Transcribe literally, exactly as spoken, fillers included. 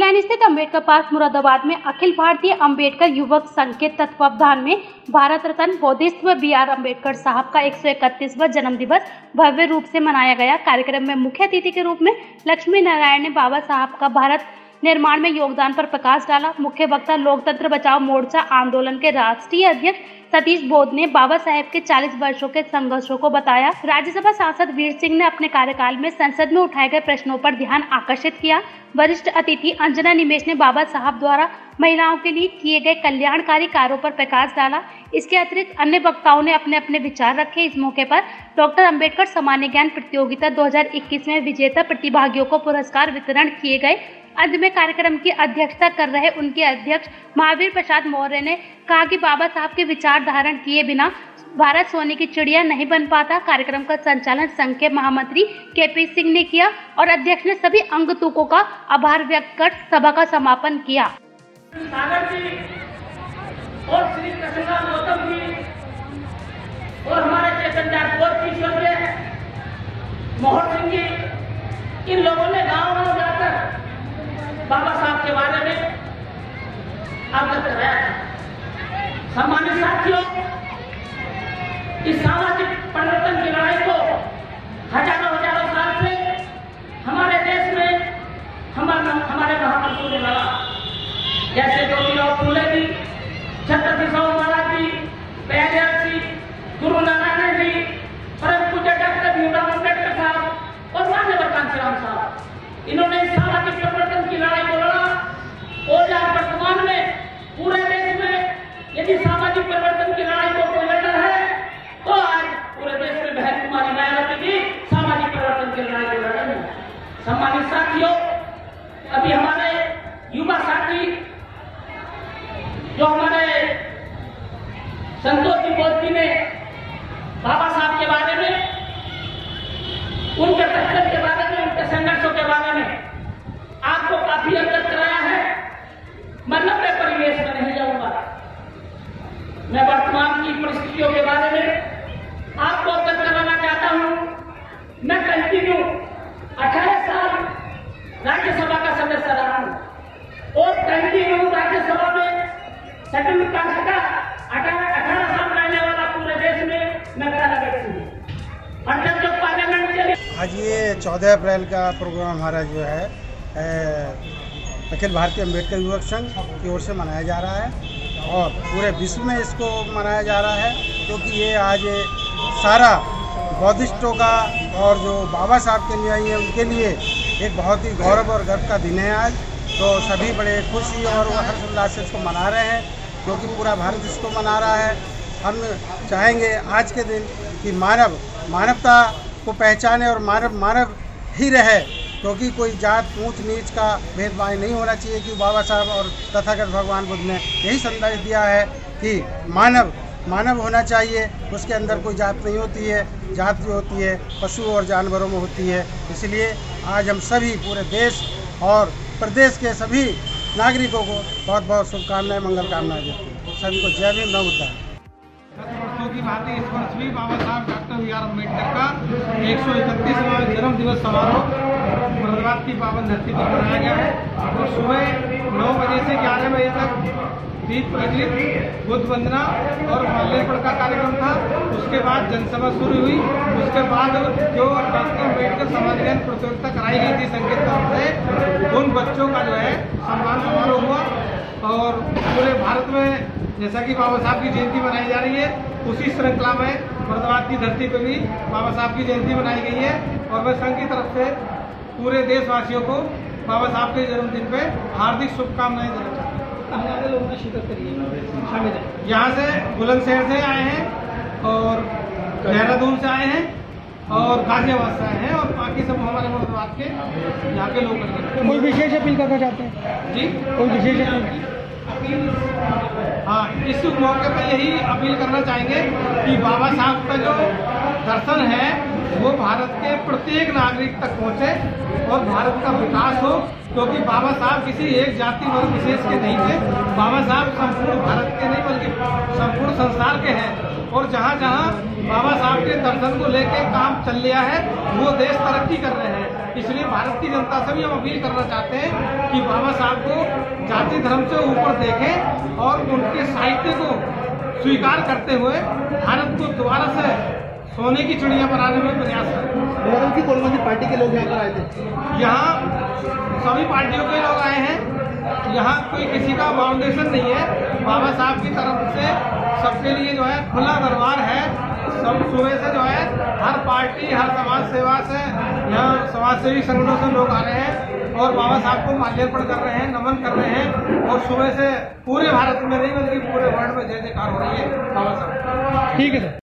Line स्थित Ambedkar park Moradabad में अखिल भारतीय अम्बेडकर युवक संघ के तत्वावधान में Bharat Ratna Buddhist B R Ambedkar साहब का एक सौ इकतीसवां जन्म दिवस भव्य रूप से मनाया गया। कार्यक्रम में मुख्य अतिथि के रूप में लक्ष्मी नारायण ने बाबा साहब का भारत निर्माण में योगदान पर प्रकाश डाला। मुख्य वक्ता लोकतंत्र बचाओ मोर्चा आंदोलन के राष्ट्रीय अध्यक्ष सतीश बोध ने बाबा साहेब के चालीस वर्षों के संघर्षों को बताया। राज्यसभा सांसद वीर सिंह ने अपने कार्यकाल में संसद में उठाए गए प्रश्नों पर ध्यान आकर्षित किया। वरिष्ठ अतिथि अंजना निमेश ने बाबा साहब द्वारा महिलाओं के लिए किए गए कल्याणकारी कार्यों पर प्रकाश डाला। इसके अतिरिक्त अन्य वक्ताओं ने अपने अपने विचार रखे। इस मौके पर डॉक्टर अम्बेडकर सामान्य ज्ञान प्रतियोगिता दो हजार इक्कीस में विजेता प्रतिभागियों को पुरस्कार वितरण किए गए। अंत में कार्यक्रम की अध्यक्षता कर रहे उनके अध्यक्ष महावीर प्रसाद मौर्य ने कहा कि बाबा साहब के विचार धारण किए बिना भारत सोने की चिड़िया नहीं बन पाता। कार्यक्रम का संचालन संघ के महामंत्री के पी सिंह ने किया और अध्यक्ष ने सभी अंगतुकों का आभार व्यक्त कर सभा का समापन किया। सागर जी और श्री कृष्णा गौतम जी और हमारे चेतन जाटकोर की स्वर्गीय मोहन सिंह जी, इन लोगों ने गांव गांव जाकर बाबा साहब के बारे में अवगत कराया था। सम्मानित साथियों, इस सामाजिक परिवर्तन की लड़ाई को हजारों हजारों साल से हमारे देश में हमारे हमारे महापुरुषों ने लड़ा, जैसे ज्योतिराव फूले जी, छत्रपति शिवाजी महाराज जी, पेरियार जी, गुरु नारायण जी, परम पूज्य डॉक्टर भीमराव अम्बेडकर साहब और माननीय कांशीराम साहब। इन्होंने सामाजिक परिवर्तन की लड़ाई को लड़ा और आज वर्तमान में पूरे देश में यदि सामाजिक परिवर्तन की लड़ाई को कोई लड़ रहा है तो आज पूरे देश में बहन कुमारी मायावती जी सामाजिक परिवर्तन की लड़ाई को लड़ रही है। सम्मानित साथियों, अभी हमारे युवा साथी जो हमारे संतोष जी बोध जी ने बाबा साहब के बारे में, उनके दर्शन के बारे में, उनके संघर्षों के बारे में आपको काफी अवगत कराया है। मैं लंबे परिवेश में नहीं जाऊंगा, मैं वर्तमान की परिस्थितियों के बारे में आपको अवगत कराना चाहता हूं। मैं कंटिन्यू अठारह साल राज्यसभा का सदस्य रहा हूं और कंटिन्यू राज्यसभा में शेड्यूल कास्ट का अठारह अठारह साल रहने वाला पूरे देश में मैं पहला व्यक्ति हूँ। अंतर जो पार्लियामेंट चली, आज ये चौदह अप्रैल का प्रोग्राम हमारा जो है अखिल भारतीय अम्बेडकर युवक संघ की ओर से मनाया जा रहा है और पूरे विश्व में इसको मनाया जा रहा है, क्योंकि ये आज सारा बौद्धिस्टों का और जो बाबा साहब के अनुयायी हैं उनके लिए एक बहुत ही गौरव और गर्व का दिन है आज। तो सभी बड़े खुशी और हर्षोल्लास से इसको मना रहे हैं, क्योंकि पूरा भारत इसको मना रहा है। हम चाहेंगे आज के दिन कि मानव मानवता को पहचाने और मानव मानव ही रहे, क्योंकि कोई जात ऊंच नीच का भेदभाव नहीं होना चाहिए। कि बाबा साहब और तथागत भगवान बुद्ध ने यही संदेश दिया है कि मानव मानव होना चाहिए, उसके अंदर कोई जात नहीं होती है। जात जो होती है पशु और जानवरों में होती है। इसलिए आज हम सभी पूरे देश और प्रदेश के सभी नागरिकों को बहुत बहुत शुभकामनाएं, मंगल कामनाएं देते हैं। सभी को जय भीम, नमो बुद्धाय। वर्षों की बात इस वर्ष भी बाबा साहब डॉक्टर बी आर अम्बेडकर का एक सौ इकतीसवां जन्म दिवस समारोह मुरादाबाद की पावन धरती पर मनाया गया है। और सुबह नौ बजे से ग्यारह बजे तक दीप प्रज्वलित, बुद्ध वंदना और माल्यार्पण का कार्यक्रम था। उसके बाद जनसभा शुरू हुई। उसके बाद जो डॉक्टर अम्बेडकर सामाजिक ज्ञान प्रतियोगिता कराई गई थी संघ की तरफ से, उन बच्चों का जो है सम्मान समारोह हुआ। और पूरे भारत में जैसा कि बाबा साहब की जयंती मनाई जा रही है, उसी श्रृंखला में मुरादाबाद की धरती पर भी बाबा साहब की जयंती मनाई गई है। और मैं संघ की तरफ से पूरे देशवासियों को बाबा साहब के जन्मदिन पे हार्दिक शुभकामनाएं देना चाहता हूँ। लोगों की शिरकत करिए, शामिल है। यहाँ से बुलंदशहर से आए हैं और देहरादून से आए हैं और गाजियाबाद से आए हैं और बाकी सब हमारे मुरादाबाद के यहाँ के लोग हैं। कोई विशेष अपील करना चाहते हैं जी? कोई विशेष अपील? हाँ, इस मौके पर यही अपील करना चाहेंगे कि बाबा साहब का जो दर्शन है वो भारत के प्रत्येक नागरिक तक पहुँचे और भारत का विकास हो, क्योंकि बाबा साहब किसी एक जाति वर्ग विशेष के नहीं थे। बाबा साहब संपूर्ण भारत के नहीं बल्कि संपूर्ण संसार के हैं। और जहाँ जहाँ बाबा साहब के दर्शन को लेके काम चल लिया है, वो देश तरक्की कर रहे हैं। इसलिए भारत की जनता से भी हम अपील करना चाहते हैं कि बाबा साहब को जाति धर्म से ऊपर देखें और उनके साहित्य को स्वीकार करते हुए भारत को दोबारा से सोने की चिड़िया बनाने में प्रयास करें। कौन कौन सी पार्टी के लोग यहाँ पर आए थे? यहाँ सभी पार्टियों के लोग आए हैं। यहाँ कोई किसी का बाउंडेशन नहीं है। बाबा साहब की तरफ से सबके लिए जो है खुला दरबार है। सब सुबह से जो है हर पार्टी, हर समाज सेवा से, यहाँ समाज सेवी संगठनों से लोग आ रहे हैं और बाबा साहब को माल्यार्पण कर रहे हैं, नमन कर रहे हैं। और सुबह से पूरे भारत में नहीं बल्कि पूरे वर्ल्ड में जय जयकार हो रही है बाबा साहब। ठीक है सर।